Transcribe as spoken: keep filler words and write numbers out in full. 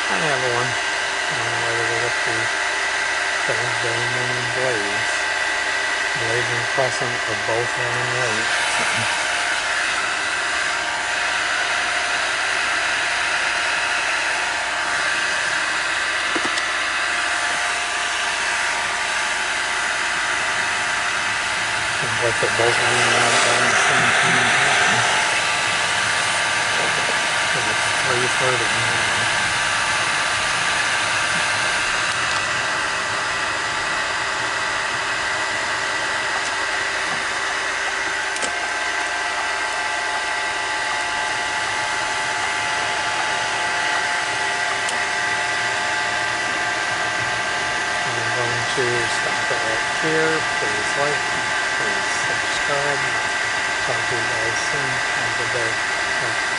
I have one. I don't know whether to look through those diamond blades. Blades and crescent are both running late. Seems like they're both running out at the same time. It's three thirty now. I'm going to stop it right here. Please like, please subscribe. Talk to you guys soon. Have a good day. Bye.